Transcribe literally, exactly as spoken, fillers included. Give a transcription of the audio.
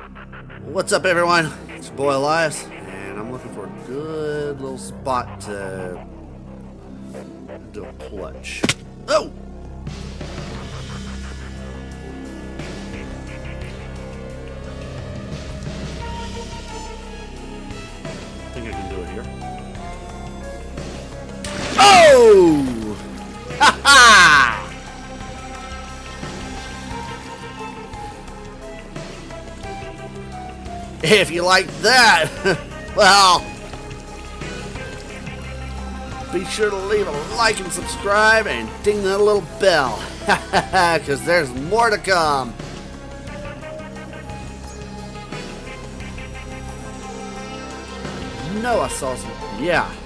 What's up, everyone? It's your boy Elias, and I'm looking for a good little spot to do a clutch. Oh! I think I can do it here. Oh! Ha ha! If you like that, well, be sure to leave a like and subscribe and ding that little bell, because there's more to come. No, I saw some, yeah.